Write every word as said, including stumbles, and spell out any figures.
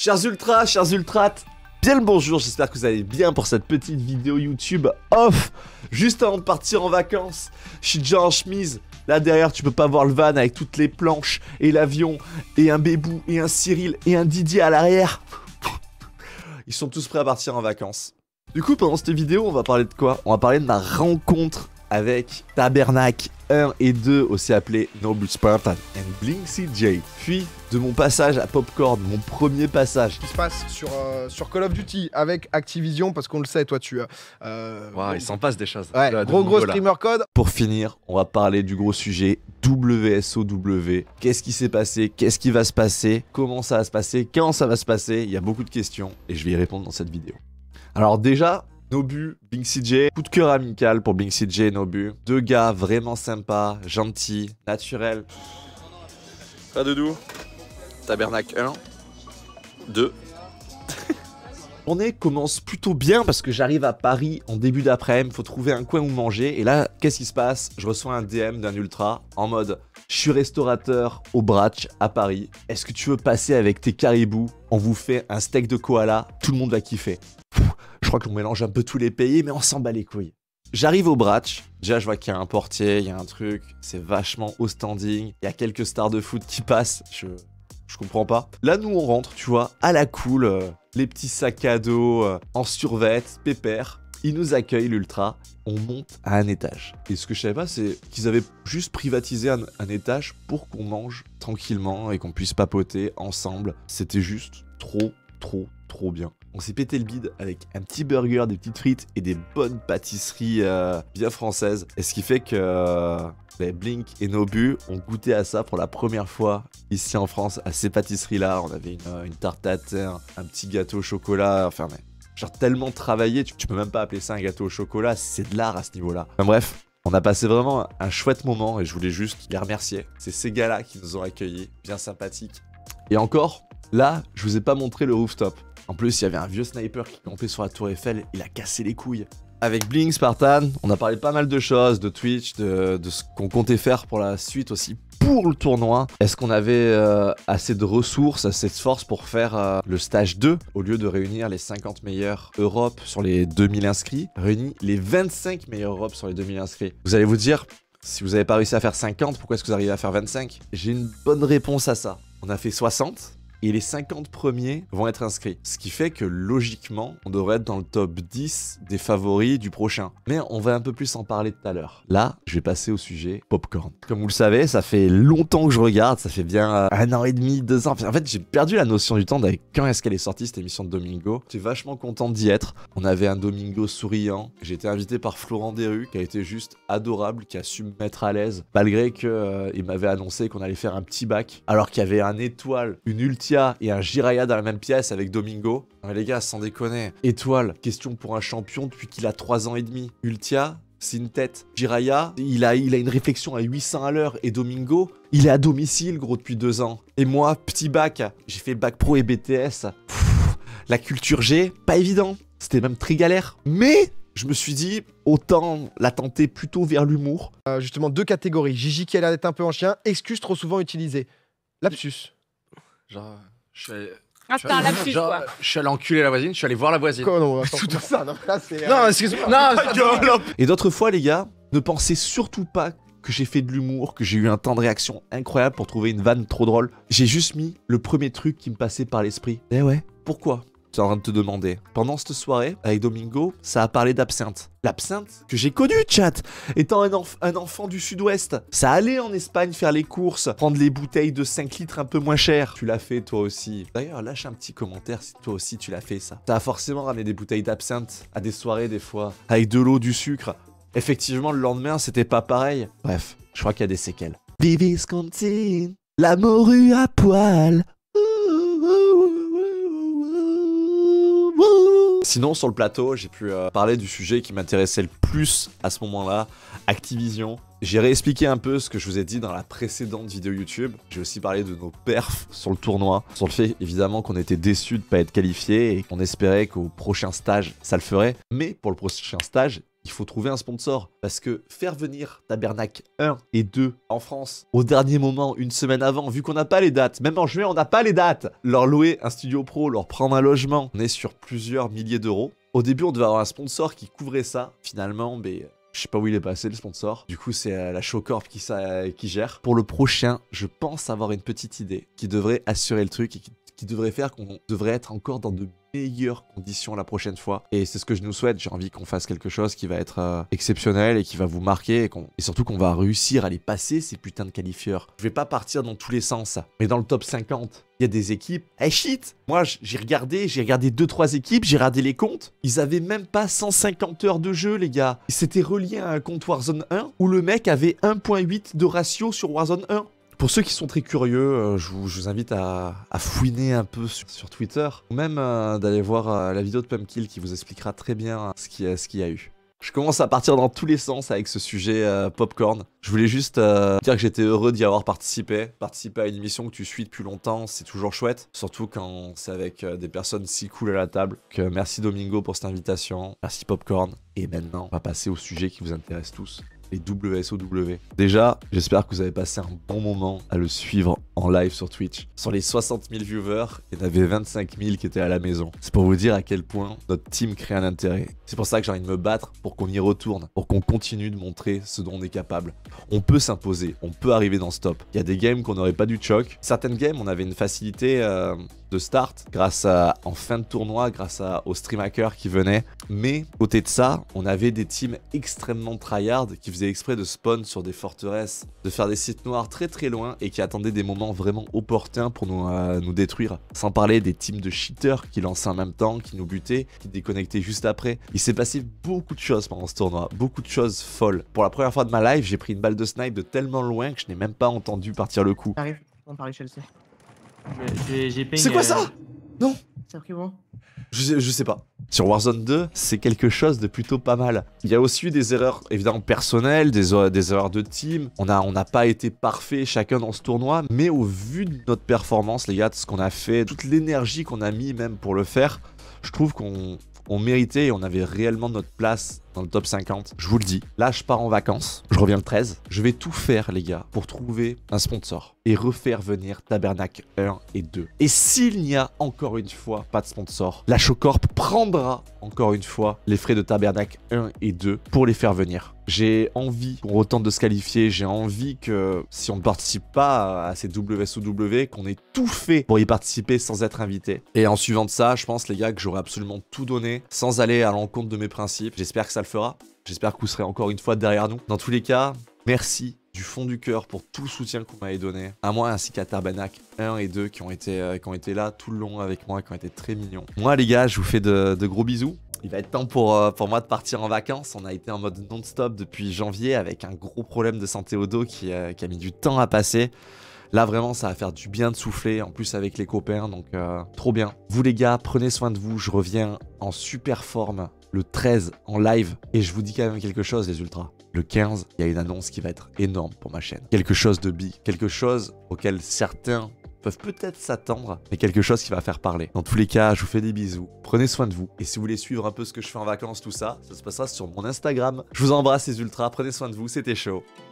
Chers ultras, chers ultrates, bien le bonjour, j'espère que vous allez bien pour cette petite vidéo YouTube off. Juste avant de partir en vacances, je suis déjà en chemise. Là derrière, tu peux pas voir le van avec toutes les planches et l'avion et un Bébou et un Cyril et un Didier à l'arrière. Ils sont tous prêts à partir en vacances. Du coup, pendant cette vidéo, on va parler de quoi? On va parler de ma rencontre avec Tabernacle un et deux, aussi appelé Nobu Spartan and Blink C J. Puis de mon passage à Popcorn, mon premier passage. Qui se passe sur, euh, sur Call of Duty avec Activision, parce qu'on le sait, toi tu... Euh, Waouh, il s'en passe des choses. Ouais, de gros gros streamer code. Pour finir, on va parler du gros sujet W S O W. Qu'est-ce qui s'est passé? Qu'est-ce qui va se passer? Comment ça va se passer? Quand ça va se passer? Il y a beaucoup de questions et je vais y répondre dans cette vidéo. Alors déjà, Nobu, Blink C J, coup de cœur amical pour Blink C J et Nobu. Deux gars vraiment sympas, gentils, naturels. Pas de doux. Tabernacle un, deux. La journée commence plutôt bien parce que j'arrive à Paris en début d'après-midi, faut trouver un coin où manger. Et là, qu'est-ce qui se passe? Je reçois un D M d'un ultra en mode « Je suis restaurateur au Bratch à Paris. Est-ce que tu veux passer avec tes caribous? On vous fait un steak de koala, tout le monde va kiffer. » Je crois qu'on mélange un peu tous les pays, mais on s'en bat les couilles. J'arrive au Bratch, déjà je vois qu'il y a un portier, il y a un truc, c'est vachement haut standing, il y a quelques stars de foot qui passent, je, je comprends pas. Là nous on rentre, tu vois, à la cool, euh, les petits sacs à dos, euh, en survêt, pépère. Ils nous accueillent l'ultra, on monte à un étage. Et ce que je savais pas, c'est qu'ils avaient juste privatisé un, un étage pour qu'on mange tranquillement et qu'on puisse papoter ensemble. C'était juste trop, trop, trop bien. On s'est pété le bide avec un petit burger, des petites frites et des bonnes pâtisseries euh, bien françaises. Et ce qui fait que euh, les Blink et Nobu ont goûté à ça pour la première fois ici en France, à ces pâtisseries-là. On avait une, une tarte à terre, un petit gâteau au chocolat, enfin mais genre tellement travaillé, tu, tu peux même pas appeler ça un gâteau au chocolat, c'est de l'art à ce niveau-là. Enfin bref, on a passé vraiment un chouette moment et je voulais juste les remercier. C'est ces gars-là qui nous ont accueillis, bien sympathiques. Et encore, là, je vous ai pas montré le rooftop. En plus, il y avait un vieux sniper qui campait sur la tour Eiffel, il a cassé les couilles. Avec Blink Spartan, on a parlé de pas mal de choses, de Twitch, de, de ce qu'on comptait faire pour la suite aussi pour le tournoi. Est-ce qu'on avait euh, assez de ressources, assez de force pour faire euh, le stage deux? Au lieu de réunir les cinquante meilleurs Europe sur les deux mille inscrits, réunir les vingt-cinq meilleurs Europe sur les deux mille inscrits. Vous allez vous dire, si vous n'avez pas réussi à faire cinquante, pourquoi est-ce que vous arrivez à faire vingt-cinq? J'ai une bonne réponse à ça. On a fait soixante. Et les cinquante premiers vont être inscrits. Ce qui fait que logiquement, on devrait être dans le top dix des favoris du prochain. Mais on va un peu plus en parler tout à l'heure. Là, je vais passer au sujet Popcorn. Comme vous le savez, ça fait longtemps que je regarde. Ça fait bien euh, un an et demi, deux ans. En fait, j'ai perdu la notion du temps avec quand est-ce qu'elle est sortie cette émission de Domingo. J'étais vachement content d'y être. On avait un Domingo souriant. J'ai été invité par Florent Desrues, qui a été juste adorable, qui a su me mettre à l'aise. Malgré qu'il euh, m'avait annoncé qu'on allait faire un petit bac. Alors qu'il y avait un étoile, une ulti et un Jiraya dans la même pièce avec Domingo. Non mais les gars, sans déconner. Étoile, question pour un champion depuis qu'il a trois ans et demi. Ultia, c'est une tête. Jiraya, il a, il a une réflexion à huit cents à l'heure. Et Domingo, il est à domicile, gros, depuis deux ans. Et moi, petit bac, j'ai fait bac pro et B T S. Pff, la culture G, pas évident. C'était même très galère. Mais je me suis dit, autant la tenter plutôt vers l'humour. Euh, justement, deux catégories. Gigi qui a l'air d'être un peu en chien. Excuse trop souvent utilisée. Lapsus. Genre, je suis allé... Ah, c'est un lapsus, genre, quoi. je suis allé enculer la voisine, je suis allé voir la voisine. Quoi, non, attends, tout ça, non, là, c'est... Non, excuse-moi. Non, Et d'autres fois, les gars, ne pensez surtout pas que j'ai fait de l'humour, que j'ai eu un temps de réaction incroyable pour trouver une vanne trop drôle. J'ai juste mis le premier truc qui me passait par l'esprit. Eh ouais, pourquoi? Tu es en train de te demander. Pendant cette soirée, avec Domingo, ça a parlé d'absinthe. L'absinthe que j'ai connu, chat, étant un, enf un enfant du sud-ouest. Ça allait en Espagne faire les courses, prendre les bouteilles de cinq litres un peu moins chères. Tu l'as fait toi aussi. D'ailleurs, lâche un petit commentaire si toi aussi tu l'as fait ça. T'as forcément ramené des bouteilles d'absinthe à des soirées des fois, avec de l'eau, du sucre. Effectivement, le lendemain, c'était pas pareil. Bref, je crois qu'il y a des séquelles. Vivis Cantine, la morue à poil. Sinon, sur le plateau, j'ai pu euh, parler du sujet qui m'intéressait le plus à ce moment-là, Activision. J'ai réexpliqué un peu ce que je vous ai dit dans la précédente vidéo YouTube. J'ai aussi parlé de nos perfs sur le tournoi, sur le fait évidemment qu'on était déçus de ne pas être qualifiés et qu'on espérait qu'au prochain stage, ça le ferait. Mais pour le prochain stage, il faut trouver un sponsor. Parce que faire venir Tabernacle un et deux en France, au dernier moment, une semaine avant, vu qu'on n'a pas les dates, même en juin, on n'a pas les dates, leur louer un studio pro, leur prendre un logement, on est sur plusieurs milliers d'euros. Au début, on devait avoir un sponsor qui couvrait ça. Finalement, mais... je sais pas où il est passé le sponsor. Du coup, c'est euh, la Showcorp qui, ça, qui gère. Pour le prochain, je pense avoir une petite idée qui devrait assurer le truc et qui, qui devrait faire qu'on devrait être encore dans de meilleures conditions la prochaine fois. Et c'est ce que je nous souhaite. J'ai envie qu'on fasse quelque chose qui va être euh, exceptionnel et qui va vous marquer et, qu'on... et surtout qu'on va réussir à les passer ces putains de qualifieurs. Je vais pas partir dans tous les sens, mais dans le top cinquante, il y a des équipes. Eh hey, shit! Moi, j'ai regardé, j'ai regardé deux trois équipes, j'ai regardé les comptes. Ils avaient même pas cent cinquante heures de jeu, les gars. C'était relié à un compte Warzone un où le mec avait un virgule huit de ratio sur Warzone un. Pour ceux qui sont très curieux, euh, je, vous, je vous invite à, à fouiner un peu sur, sur Twitter, ou même euh, d'aller voir euh, la vidéo de Pumpkill qui vous expliquera très bien ce qu'il y, y a eu. Je commence à partir dans tous les sens avec ce sujet euh, popcorn. Je voulais juste euh, dire que j'étais heureux d'y avoir participé. Participer à une émission que tu suis depuis longtemps, c'est toujours chouette. Surtout quand c'est avec euh, des personnes si cool à la table. Donc, euh, merci Domingo pour cette invitation. Merci Popcorn. Et maintenant, on va passer au sujet qui vous intéresse tous. Les W S O W. Déjà, j'espère que vous avez passé un bon moment à le suivre en live sur Twitch. Sur les soixante mille viewers, il y en avait vingt-cinq mille qui étaient à la maison. C'est pour vous dire à quel point notre team crée un intérêt. C'est pour ça que j'ai envie de me battre pour qu'on y retourne, pour qu'on continue de montrer ce dont on est capable. On peut s'imposer, on peut arriver dans ce top. Il y a des games qu'on n'aurait pas dû choc. Certaines games, on avait une facilité euh, de start grâce à, en fin de tournoi, grâce à, aux stream hackers qui venaient. Mais côté de ça, on avait des teams extrêmement tryhard qui faisaient exprès de spawn sur des forteresses, de faire des sites noirs très très loin et qui attendaient des moments vraiment opportuns pour nous, euh, nous détruire. Sans parler des teams de cheaters qui lançaient en même temps, qui nous butaient, qui déconnectaient juste après. Il s'est passé beaucoup de choses pendant ce tournoi, beaucoup de choses folles. Pour la première fois de ma life, j'ai pris une balle de snipe de tellement loin que je n'ai même pas entendu partir le coup. J'arrive, on parle Chelsea. J'ai ping. C'est quoi ça? euh... Non. C'est pris bon. Je sais, je sais pas. Sur Warzone deux, c'est quelque chose de plutôt pas mal. Il y a aussi eu des erreurs évidemment personnelles, des, des erreurs de team. On n'a on a pas été parfait chacun dans ce tournoi, mais au vu de notre performance, les gars, de ce qu'on a fait, toute l'énergie qu'on a mis même pour le faire, je trouve qu'on on méritait et on avait réellement notre place dans le top cinquante. Je vous le dis, là je pars en vacances, je reviens le treize. Je vais tout faire les gars pour trouver un sponsor et refaire venir Tabernacle un et deux. Et s'il n'y a encore une fois pas de sponsor, la Showcorp prendra encore une fois les frais de Tabernacle un et deux pour les faire venir. J'ai envie qu'on retente de se qualifier, j'ai envie que si on ne participe pas à ces W S O W, qu'on ait tout fait pour y participer sans être invité. Et en suivant de ça, je pense les gars que j'aurai absolument tout donné sans aller à l'encontre de mes principes. J'espère que ça le fera. J'espère que vous serez encore une fois derrière nous. Dans tous les cas, merci du fond du cœur pour tout le soutien que vous m'avez donné. À moi ainsi qu'à Tabernacle un et deux qui ont, été, euh, qui ont été là tout le long avec moi, qui ont été très mignons. Moi les gars, je vous fais de, de gros bisous. Il va être temps pour, euh, pour moi de partir en vacances. On a été en mode non-stop depuis janvier avec un gros problème de santé au dos qui, euh, qui a mis du temps à passer. Là vraiment ça va faire du bien de souffler, en plus avec les copains, donc euh, trop bien. Vous les gars, prenez soin de vous, je reviens en super forme le treize en live. Et je vous dis quand même quelque chose les ultras. Le quinze, il y a une annonce qui va être énorme pour ma chaîne. Quelque chose de big, quelque chose auquel certains peuvent peut-être s'attendre, mais quelque chose qui va faire parler. Dans tous les cas, je vous fais des bisous, prenez soin de vous, et si vous voulez suivre un peu ce que je fais en vacances, tout ça, ça se passera sur mon Instagram. Je vous embrasse les ultras, prenez soin de vous, c'était chaud.